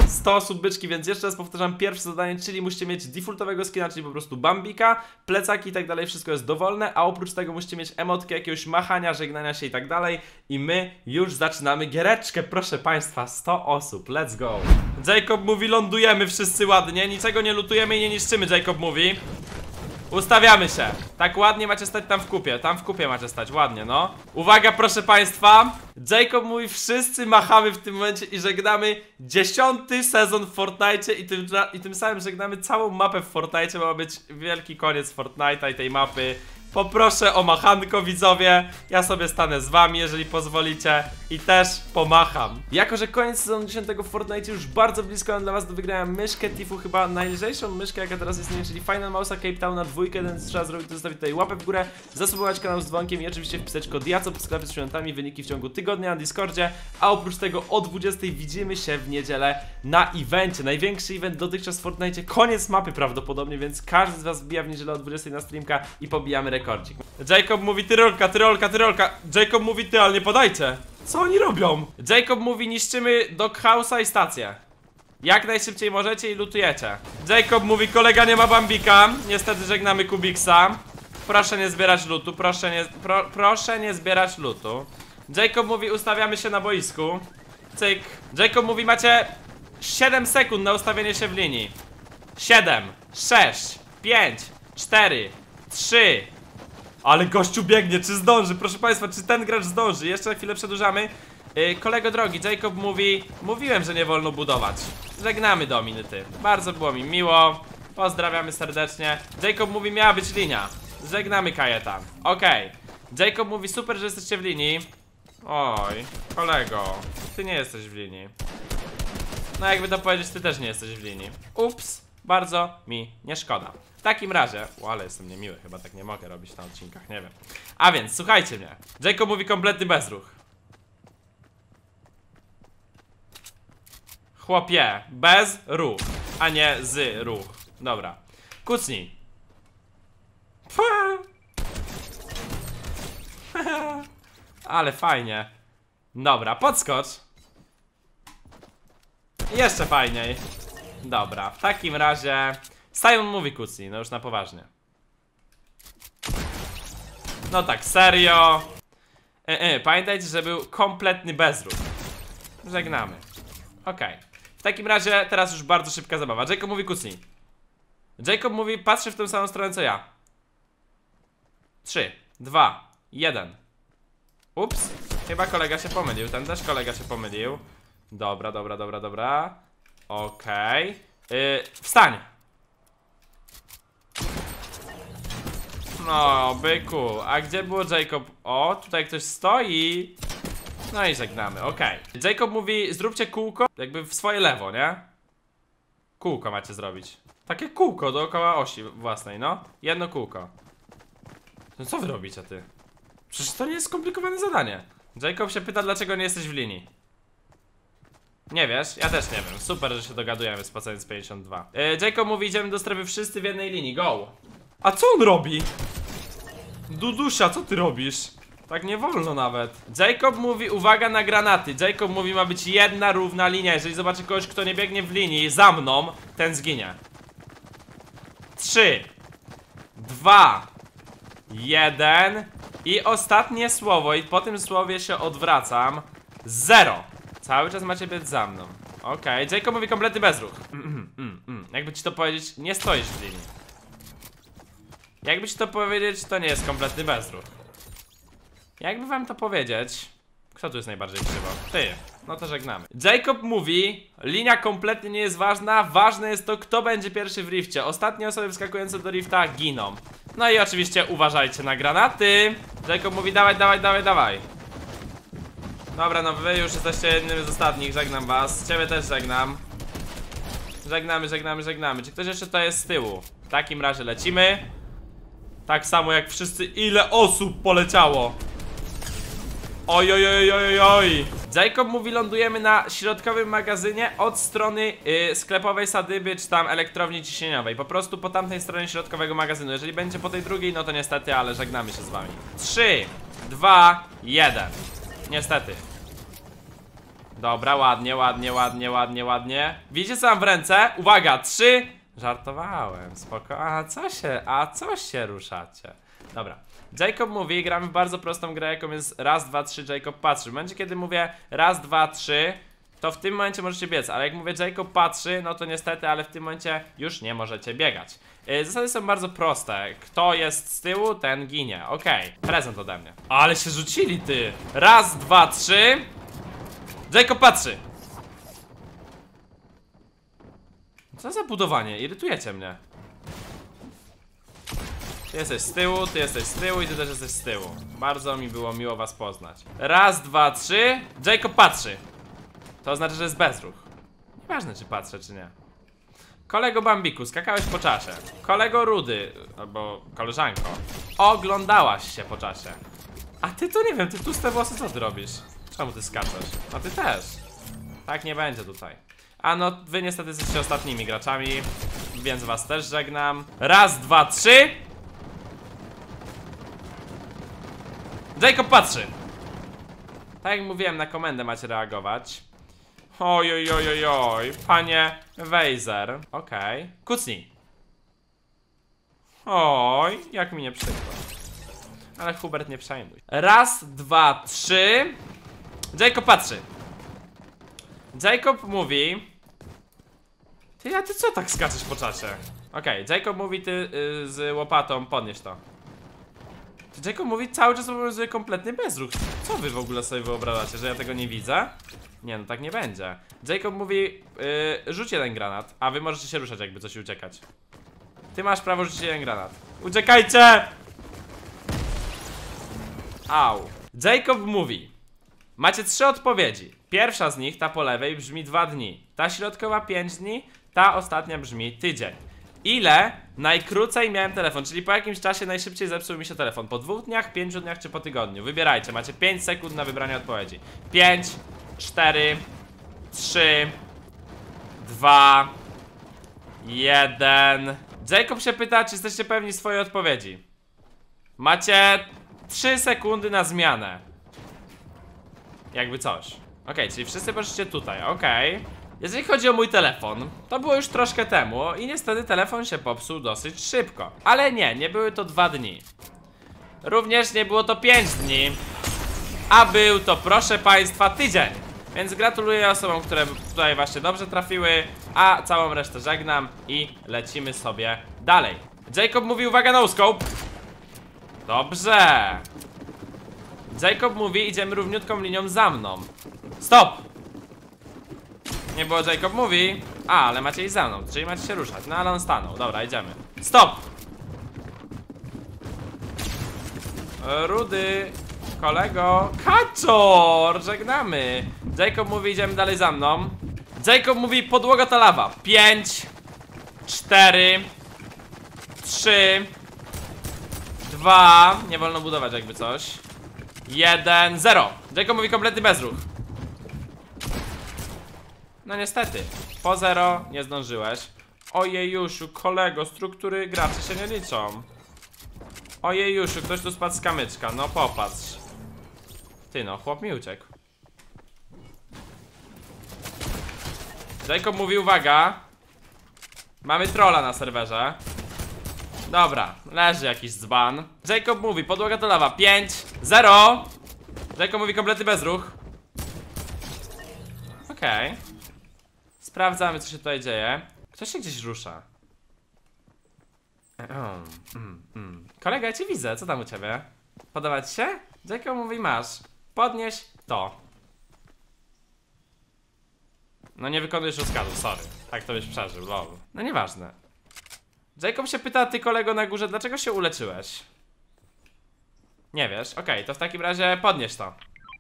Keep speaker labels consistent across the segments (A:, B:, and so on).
A: 100 osób byczki, więc jeszcze raz powtarzam pierwsze zadanie, czyli musicie mieć defaultowego skina, czyli po prostu Bambika, plecaki i tak dalej, wszystko jest dowolne, a oprócz tego musicie mieć emotkę jakiegoś machania, żegnania się i tak dalej. I my już zaczynamy giereczkę, proszę państwa, 100 osób, let's go. Jacob mówi, lądujemy wszyscy ładnie, niczego nie lutujemy i nie niszczymy, Jacob mówi. Ustawiamy się. Tak ładnie macie stać tam w kupie. Tam w kupie macie stać, ładnie, no. Uwaga, proszę państwa. Jacob mówi, wszyscy machamy w tym momencie i żegnamy 10. sezon w Fortnite i tym samym żegnamy całą mapę w Fortnite, bo ma być wielki koniec Fortnite'a i tej mapy. Poproszę o machanko, widzowie. Ja sobie stanę z wami, jeżeli pozwolicie. I też pomacham. Jako że koniec sezonu 10 w Fortnite już bardzo blisko, mam dla was do wygrania myszkę Tifu, chyba najlżejszą myszkę, jaka teraz istnieje, czyli Final Mouse'a Cape Town na 2. Jeden trzeba zrobić, to zostawić tutaj łapę w górę, zasubować kanał z dzwonkiem i oczywiście wpisać kod JACOB w sklepie z świętami, wyniki w ciągu tygodnia na Discordzie. A oprócz tego o 20 widzimy się w niedzielę na evencie. Największy event dotychczas w Fortnite, koniec mapy prawdopodobnie, więc każdy z was wbija w niedzielę o 20 na streamka i pobijamy rekordzik. Jacob mówi, tyrolka. Jacob mówi, ty, ale nie podajcie. Co oni robią? Jacob mówi, niszczymy Doghouse'a i stację. Jak najszybciej możecie i lutujecie. Jacob mówi, kolega nie ma Bambika. Niestety żegnamy Kubiksa. Proszę nie zbierać lutu, proszę nie zbierać lutu. Jacob mówi, ustawiamy się na boisku. Cyk. Jacob mówi, macie 7 sekund na ustawienie się w linii. 7, 6, 5, 4, 3. Ale gościu biegnie, czy zdąży? Proszę państwa, czy ten gracz zdąży? Jeszcze na chwilę przedłużamy. Kolego drogi, Jacob mówi, mówiłem, że nie wolno budować. Żegnamy Dominy, ty. Bardzo było mi miło. Pozdrawiamy serdecznie. Jacob mówi, miała być linia. Żegnamy Kajetan. Okej. Jacob mówi, super, że jesteście w linii. Oj, kolego, ty nie jesteś w linii. No jakby to powiedzieć, ty też nie jesteś w linii. Ups, bardzo mi nie szkoda. W takim razie, ale jestem niemiły, chyba tak nie mogę robić na odcinkach, nie wiem. A więc, słuchajcie mnie. Jacob mówi, kompletny bezruch. Chłopie, bez ruch, a nie z ruch. Dobra, kucnij. Ale fajnie. Dobra, podskocz. Jeszcze fajniej. Dobra, w takim razie Simon mówi kucnij, no już na poważnie. No tak, serio. Pamiętajcie, że był kompletny bezruch. Żegnamy. Okej. W takim razie teraz już bardzo szybka zabawa. Jacob mówi kucnij. Jacob mówi, patrzy w tę samą stronę co ja. 3, 2, 1. Ups, chyba kolega się pomylił. Ten też kolega się pomylił. Dobra. Okej. Wstań. No, byku. A gdzie było Jacob? O, tutaj ktoś stoi. No i żegnamy, okej. Jacob mówi, zróbcie kółko jakby w swoje lewo, nie? Kółko macie zrobić. Takie kółko dookoła osi własnej, no. Jedno kółko. No co wy robicie, ty? Przecież to nie jest skomplikowane zadanie. Jacob się pyta, dlaczego nie jesteś w linii. Nie wiesz? Ja też nie wiem. Super, że się dogadujemy z Pacjent 52. Jacob mówi, idziemy do strefy wszyscy w jednej linii, go. A co on robi? Dudusia, co ty robisz? Tak nie wolno nawet. Jacob mówi, uwaga na granaty. Jacob mówi, ma być jedna równa linia. Jeżeli zobaczy kogoś, kto nie biegnie w linii za mną, ten zginie. 3, 2, 1. I ostatnie słowo, i po tym słowie się odwracam. 0. Cały czas macie być za mną. Okej, Jacob mówi, kompletny bezruch. Jakby ci to powiedzieć, nie stoisz w linii. Jakby ci to powiedzieć, to nie jest kompletny bezruch. Jakby wam to powiedzieć, kto tu jest najbardziej krzywo? Ty, no to żegnamy. Jacob mówi, linia kompletnie nie jest ważna. Ważne jest to, kto będzie pierwszy w rifcie. Ostatnie osoby wskakujące do rifta giną. No i oczywiście uważajcie na granaty. Jacob mówi, dawaj. Dobra, no wy już jesteście jednym z ostatnich, żegnam was. Ciebie też żegnam. Żegnamy. Czy ktoś jeszcze to jest z tyłu? W takim razie lecimy. Tak samo jak wszyscy. Ile osób poleciało? Oj. Jacob mówi, lądujemy na środkowym magazynie od strony sklepowej Sadyby, czy tam elektrowni ciśnieniowej. Po prostu po tamtej stronie środkowego magazynu. Jeżeli będzie po tej drugiej, no to niestety, ale żegnamy się z wami. 3, 2, 1. Niestety. Dobra, ładnie, ładnie, ładnie, ładnie, ładnie. Widzicie co mam w ręce? Uwaga, 3. Żartowałem, spoko. A co się ruszacie? Dobra. Jacob mówi, gramy w bardzo prostą grę, jaką jest raz, dwa, trzy, Jacob patrzy. W momencie, kiedy mówię raz, dwa, trzy, to w tym momencie możecie biec, ale jak mówię Jacob patrzy, no to niestety, ale w tym momencie już nie możecie biegać. Zasady są bardzo proste. Kto jest z tyłu, ten ginie. Okej, prezent ode mnie. Ale się rzucili, ty. Raz, dwa, trzy. Jacob patrzy. Co za budowanie? Irytujecie mnie. Ty jesteś z tyłu, ty jesteś z tyłu i ty też jesteś z tyłu. Bardzo mi było miło was poznać. Raz, dwa, trzy. Jacob patrzy. To oznacza, że jest bezruch. Nieważne, czy patrzę, czy nie. Kolego Bambiku, skakałeś po czasie. Kolego Rudy, albo koleżanko, oglądałaś się po czasie. A ty to nie wiem, ty tłuste włosy, co ty robisz? Czemu ty skaczesz? A ty też. Tak nie będzie tutaj. A no, wy niestety jesteście ostatnimi graczami, więc was też żegnam. Raz, dwa, trzy. Jacob patrzy. Tak jak mówiłem, na komendę macie reagować. Oj, oj, oj, oj, oj, panie Weiser. Okej. Kucnij. Oj, jak mi nie przykro. Ale Hubert, nie przejmuj. Raz, dwa, trzy. Jacob patrzy. Jacob mówi. A ty co tak skaczesz po czasie? Okej, Jacob mówi, ty z łopatą podnieś to. Jacob mówi, cały czas obowiązuje kompletny bezruch. Co wy w ogóle sobie wyobrażacie, że ja tego nie widzę? Nie, no tak nie będzie. Jacob mówi, rzuć jeden granat, a wy możecie się ruszać, jakby coś i uciekać. Ty masz prawo rzucić jeden granat. Uciekajcie! Au. Jacob mówi, macie 3 odpowiedzi. Pierwsza z nich, ta po lewej, brzmi 2 dni. Ta środkowa 5 dni, ta ostatnia brzmi tydzień. Ile najkrócej miałem telefon, czyli po jakimś czasie najszybciej zepsuł mi się telefon? Po 2 dniach, 5 dniach czy po tygodniu? Wybierajcie, macie 5 sekund na wybranie odpowiedzi. 5, 4, 3, 2, 1. Jacob się pyta, czy jesteście pewni swojej odpowiedzi. Macie 3 sekundy na zmianę. Jakby coś. Okej, czyli wszyscy poszliście tutaj, okej. Jeżeli chodzi o mój telefon, to było już troszkę temu i niestety telefon się popsuł dosyć szybko. Ale nie były to 2 dni. Również nie było to 5 dni. A był to, proszę państwa, tydzień. Więc gratuluję osobom, które tutaj właśnie dobrze trafiły. A całą resztę żegnam i lecimy sobie dalej. Jacob mówi, uwaga, no scope. Dobrze. Jacob mówi, idziemy równiutką linią za mną. Stop. Nie było Jacob mówi. Ale macie iść za mną, czyli macie się ruszać. No ale on stanął, dobra, idziemy. Stop. Rudy, kolego. Kaczor, żegnamy. Jacob mówi, idziemy dalej za mną. Jacob mówi, podłoga to lawa. 5, 4, 3, 2. Nie wolno budować jakby coś. 1, 0. Jacob mówi, kompletny bezruch. No niestety, po 0 nie zdążyłeś. Ojejusiu, kolego, struktury graczy się nie liczą. Ojejusiu, ktoś tu spadł z kamyczka, no popatrz. Ty no, chłop mi uciekł. Jacob mówi, uwaga. Mamy trolla na serwerze. Dobra, leży jakiś dzban. Jacob mówi, podłoga to lawa. 5, 0. Jacob mówi, kompletny bezruch. Okej. Sprawdzamy, co się tutaj dzieje. Ktoś się gdzieś rusza. Kolega, ja cię widzę, co tam u ciebie? Podoba ci się? Jacob mówi, masz. Podnieś to. No nie wykonujesz rozkazu, sorry. Tak to byś przeżył, lol. No nieważne. Jacob się pyta, ty kolego na górze, dlaczego się uleczyłeś? Nie wiesz? Okej, to w takim razie podnieś to.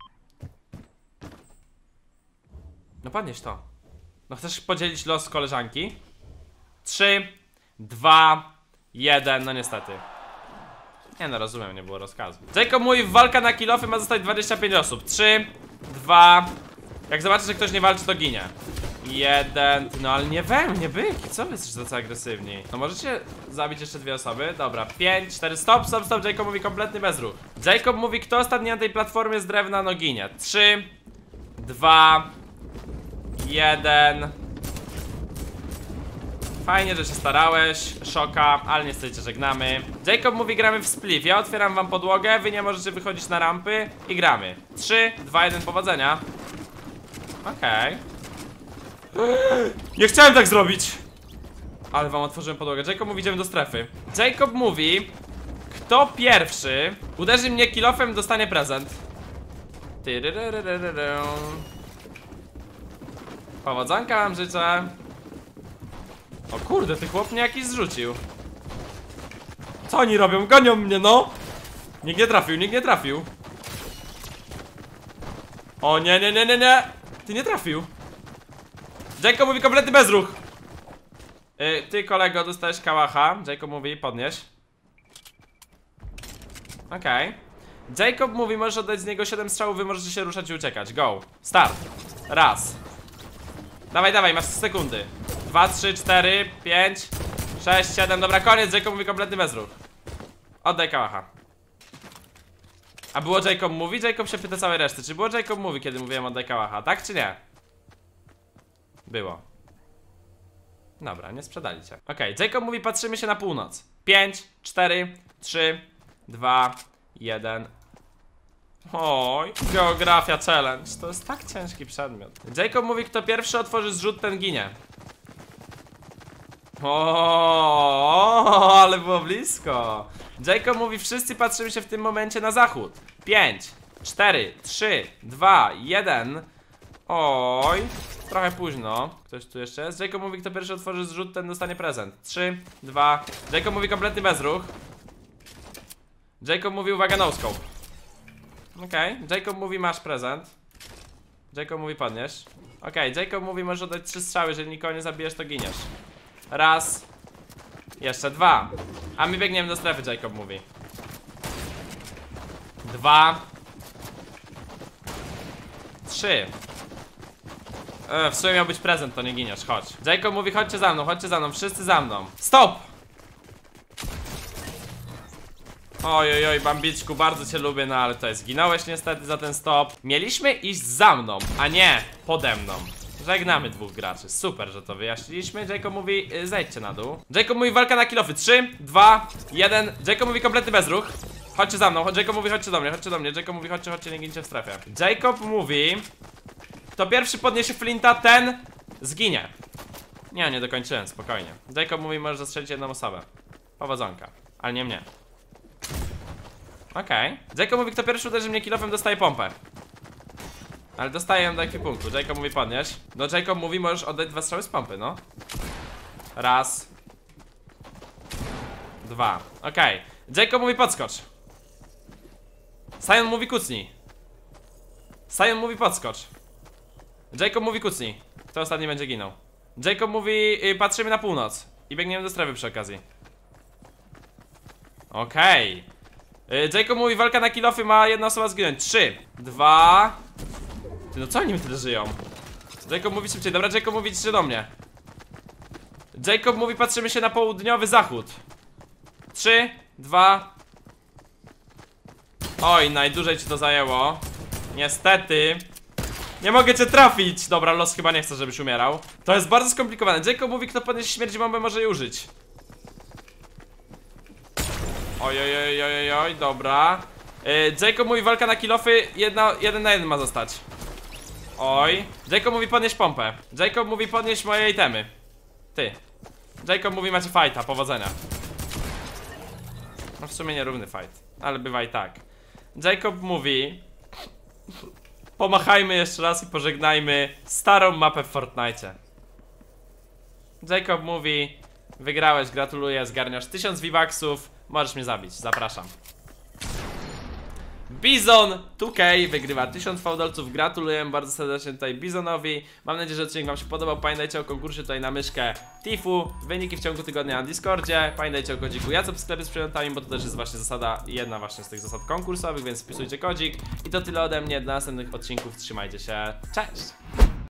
A: No podnieś to. No chcesz podzielić los koleżanki? 3, 2, 1, no niestety. Nie no, rozumiem, nie było rozkazu. Jacob mówi, walka na kilofy ma zostać 25 osób. 3, 2. Jak zobaczysz, że ktoś nie walczy, to ginie. 1, no ale nie we mnie, byki, co wy jesteście tacy agresywni? No możecie zabić jeszcze 2 osoby? Dobra, 5, 4, stop, Jacob mówi, kompletny bezruch. Jacob mówi, kto ostatni na tej platformie z drewna, no ginie. 3, 2, 1. Fajnie, że się starałeś, Szoka, ale niestety cię żegnamy. Jacob mówi, gramy w spliff. Ja otwieram wam podłogę, wy nie możecie wychodzić na rampy i gramy. 3, 2, 1, powodzenia. Okej. Nie chciałem tak zrobić. Ale wam otworzyłem podłogę. Jacob mówi, idziemy do strefy. Jacob mówi, kto pierwszy uderzy mnie kilofem, dostanie prezent. Powodzonka wam życzę. O kurde, ty chłop mnie jakiś zrzucił. Co oni robią? Gonią mnie, no. Nikt nie trafił, nikt nie trafił. O nie, nie, nie, nie, nie. Ty nie trafił. Jacob mówi kompletny bezruch. Ty kolego dostajesz kałacha. Jacob mówi podnieś. Okej. Jacob mówi, możesz oddać z niego 7 strzałów, wy możecie się ruszać i uciekać. Go. Start. Raz. Dawaj, dawaj, masz sekundy. 2, 3, 4, 5, 6, 7. Dobra, koniec. Jacob mówi kompletny bezruch. Oddaj kałacha. A było Jacob mówi? Jacob się pyta całej reszty. Czy było Jacob mówi, kiedy mówiłem oddaj kałacha? Tak czy nie? Było. Dobra, nie sprzedali cię. Okej, Jacob mówi, patrzymy się na północ. 5, 4, 3, 2, 1. Oj, geografia challenge. To jest tak ciężki przedmiot. Jacob mówi, kto pierwszy otworzy zrzut, ten ginie. O, ale było blisko. Jacob mówi, wszyscy patrzymy się w tym momencie na zachód. 5, 4, 3, 2, 1. Oj, trochę późno. Ktoś tu jeszcze jest? Jacob mówi, kto pierwszy otworzy zrzut, ten dostanie prezent. 3, 2. Jacob mówi kompletny bezruch. Jacob mówi, uwaga, no scope. Okej, Jacob mówi, masz prezent. Jacob mówi, podnieś. Okej, Jacob mówi, możesz oddać 3 strzały, jeżeli nikogo nie zabijesz, to giniesz. Raz. Jeszcze 2. A my biegniemy do strefy, Jacob mówi. 2. 3. W sumie miał być prezent, to nie giniesz, chodź. Jacob mówi, chodźcie za mną, wszyscy za mną. Stop! Oj, oj, Bambiczku, bardzo cię lubię, no ale tutaj zginąłeś niestety za ten stop. Mieliśmy iść za mną, a nie pode mną. Żegnamy 2 graczy, super, że to wyjaśniliśmy. Jacob mówi, zejdźcie na dół. Jacob mówi, walka na kilofy. 3, 2, 1. Jacob mówi, kompletny bezruch. Chodźcie za mną, Jacob mówi, chodźcie do mnie, chodźcie do mnie. Jacob mówi, chodźcie, chodźcie, nie gincie w strefie. Jacob mówi, kto pierwszy podniesie flinta, ten zginie. Nie dokończyłem, spokojnie. Jacob mówi, możesz zastrzelić jedną osobę. Powodzonka, ale nie mnie. Okej. Jacob mówi, kto pierwszy uderzy mnie kilofem, dostaje pompę. Ale dostaję ją do ekwipunku. Jacob mówi, podnieś. No Jacob mówi, możesz oddać 2 strzały z pompy, no. Raz. 2. Okej. Jacob mówi, podskocz. Sion mówi, kucnij. Sion mówi, podskocz. Jacob mówi, kucnij. Kto ostatni będzie ginął? Jacob mówi, patrzymy na północ. I biegniemy do strefy przy okazji. Okej. Jacob mówi, walka na kilofy, ma jedna osoba zginąć. 3, 2. Ty, no co oni mi tyle żyją? Jacob mówi szybciej, dobra, Jacob mówi, idźcie do mnie. Jacob mówi, patrzymy się na południowy zachód. 3, 2. Oj, najdłużej ci to zajęło. Niestety. Nie mogę cię trafić. Dobra, los chyba nie chce, żebyś umierał. To jest bardzo skomplikowane. Jacob mówi, kto podniesie śmierć bombę, może jej użyć. Oj, dobra. Jacob mówi, walka na kilofy, 1 na 1 ma zostać. Oj. Jacob mówi, podnieś pompę. Jacob mówi, podnieś moje itemy. Ty. Jacob mówi, macie fighta, powodzenia. No w sumie nierówny fight, ale bywa i tak. Jacob mówi, pomachajmy jeszcze raz i pożegnajmy starą mapę w Fortnite. Jacob mówi, wygrałeś, gratuluję, zgarniasz 1000 V-Bucksów. Możesz mnie zabić, zapraszam. Bizon 2K wygrywa 1000 fałdolców. Gratuluję bardzo serdecznie tutaj Bizonowi. Mam nadzieję, że odcinek wam się podobał. Pamiętajcie o konkursie tutaj na myszkę Tifu. Wyniki w ciągu tygodnia na Discordzie. Pamiętajcie o kodziku Jacop w sklepie z przedmiotami, bo to też jest właśnie zasada, jedna właśnie z tych zasad konkursowych, więc wpisujcie kodzik. I to tyle ode mnie. Do następnych odcinków. Trzymajcie się. Cześć!